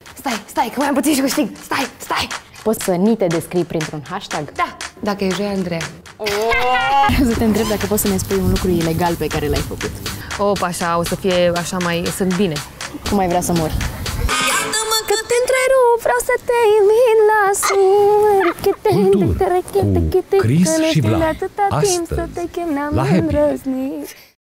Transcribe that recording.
Stai, că mai am puțin și câștig. Stai. Poți să ni te descrii printr-un hashtag? Da, dacă e Joia Andreea. Să te întreb dacă poți să ne spui un lucru ilegal pe care l-ai făcut. Așa, o să fie așa mai... Sunt bine. Cum ai vrea să mori? Că te întrerup, vreau să te invit la CulTour cu Criss și Vlad. Astăzi, la Happy.